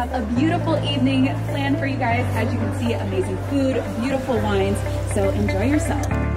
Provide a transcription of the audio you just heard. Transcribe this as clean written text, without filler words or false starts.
have a beautiful evening planned for you guys. As you can see, amazing food, beautiful wines. So enjoy yourself.